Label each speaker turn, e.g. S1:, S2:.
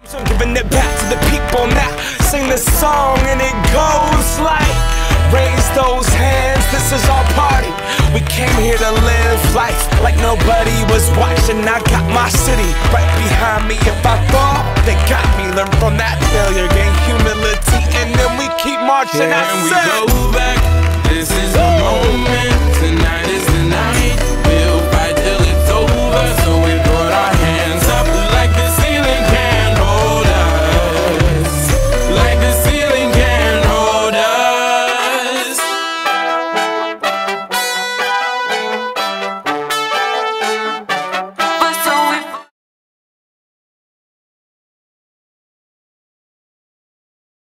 S1: So I'm giving it back to the people now. Sing this song and it goes like, raise those hands, this is our party. We came here to live life like nobody was watching. I got my city right behind me. If I fall, they got me. Learn from that failure, gain humility, and then we keep marching.
S2: And we go back